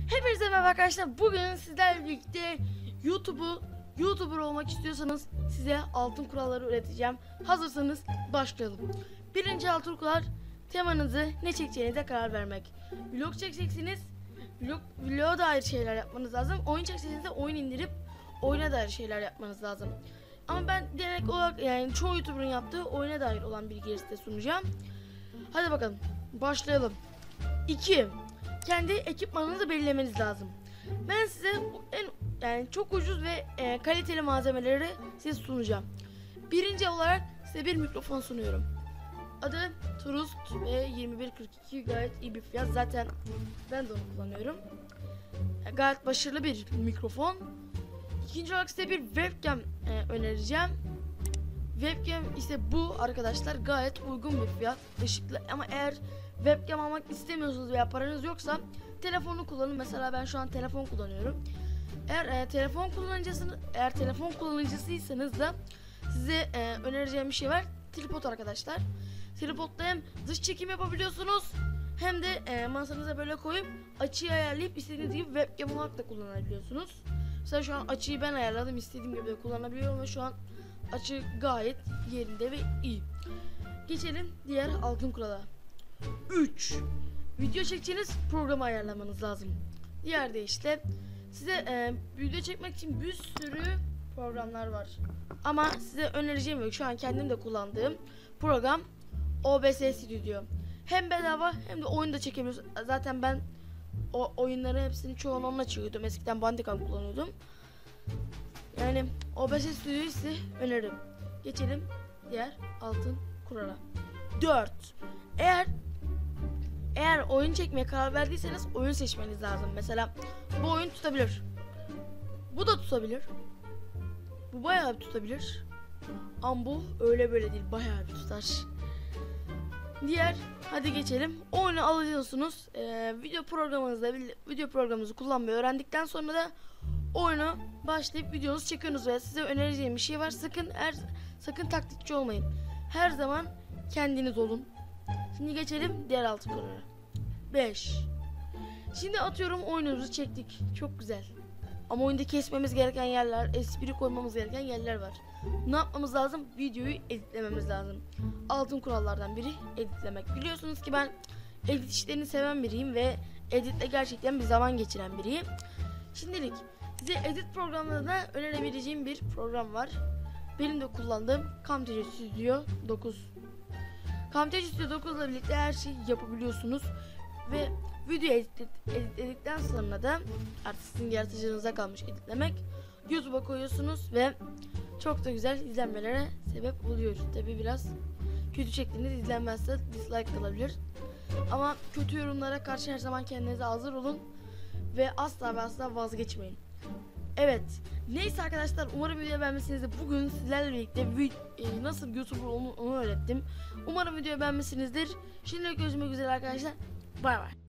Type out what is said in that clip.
Hepinize merhaba arkadaşlar. Bugün sizlerle birlikte YouTuber olmak istiyorsanız size altın kuralları öğreteceğim. Hazırsanız başlayalım. Birinci altın kural, temanızı ne çekeceğinize karar vermek. Vlog çekeceksiniz. Vloga dair şeyler yapmanız lazım. Oyun çekeceksiniz de oyun indirip oyuna dair şeyler yapmanız lazım. Ama ben genel olarak yani çoğu YouTuber'ın yaptığı oyuna dair olan bilgileri size sunacağım. Hadi bakalım başlayalım. 2. Kendi ekipmanınızı belirlemeniz lazım. Ben size yani çok ucuz ve kaliteli malzemeleri size sunacağım. Birinci olarak size bir mikrofon sunuyorum. Adı Trust ve 2142, gayet iyi bir fiyat. Zaten ben de onu kullanıyorum. Gayet başarılı bir mikrofon. İkinci olarak size bir webcam önereceğim. Webcam ise bu arkadaşlar, gayet uygun bir fiyat, ışıklı. Ama eğer webcam almak istemiyorsunuz veya paranız yoksa telefonu kullanın. Mesela ben şu an telefon kullanıyorum. Eğer telefon kullanıcısıysanız da size önereceğim bir şey var. Tripod arkadaşlar. Tripod'da hem dış çekim yapabiliyorsunuz hem de masanıza böyle koyup açıyı ayarlayıp istediğiniz gibi webcam olarak da kullanabiliyorsunuz. Mesela şu an açıyı ben ayarladım, istediğim gibi de kullanabiliyorum ve şu an açı gayet yerinde ve iyi. Geçelim diğer altın kurala. 3. Video çekeceğiniz programı ayarlamanız lazım. Diğer de işte size video çekmek için bir sürü programlar var. Ama size önereceğim yok. Şu an kendim de kullandığım program OBS Studio. Hem bedava hem de oyun da çekebiliyorsun. Zaten ben o oyunların hepsini çoğunu onunla çekiyordum. Eskiden Bandicam kullanıyordum. Yani OBS Studio'yu size öneririm. Geçelim diğer altın kurala. 4. Eğer oyun çekmeye karar verdiyseniz oyun seçmeniz lazım. Mesela bu oyun tutabilir. Bu da tutabilir. Bu bayağı bir tutabilir. Ama bu öyle böyle değil, bayağı bir tutar. Hadi geçelim. Oyunu alıyorsunuz. Video programınızı kullanmayı öğrendikten sonra da oyunu başlayıp videonuzu çekiyorsunuz ve size önereceğim bir şey var. Sakın taklitçi olmayın. Her zaman kendiniz olun. Şimdi geçelim diğer altın kurala. 5. Şimdi atıyorum oyunumuzu çektik. Çok güzel. Ama oyunda kesmemiz gereken yerler, espri koymamız gereken yerler var. Ne yapmamız lazım? Videoyu editlememiz lazım. Altın kurallardan biri editlemek. Biliyorsunuz ki ben edit işlerini seven biriyim ve editle gerçekten bir zaman geçiren biriyim. Şimdilik size edit programlarına önerebileceğim bir program var. Benim de kullandığım Camtasia Studio 9. Camtasia Studio 9 ile birlikte her şeyi yapabiliyorsunuz. Ve video editledikten sonra da artık sizin yaratıcınıza kalmış editlemek. YouTube'a koyuyorsunuz ve çok da güzel izlenmelere sebep oluyor. Tabi biraz kötü çektiğiniz izlenmezse dislike kalabilir. Ama kötü yorumlara karşı her zaman kendinize hazır olun ve asla ve asla vazgeçmeyin. Evet. Neyse arkadaşlar, umarım videoyu beğenmişsinizdir. Bugün sizlerle birlikte nasıl YouTuber onu öğrettim. Umarım videoyu beğenmişsinizdir. Şimdilik görüşmek üzere arkadaşlar. Bay bay.